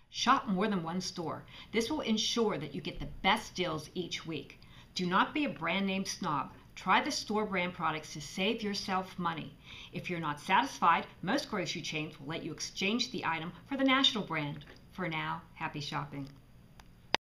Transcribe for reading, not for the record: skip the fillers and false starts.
Shop more than one store. This will ensure that you get the best deals each week. Do not be a brand name snob. Try the store brand products to save yourself money. If you're not satisfied, most grocery chains will let you exchange the item for the national brand. For now, happy shopping.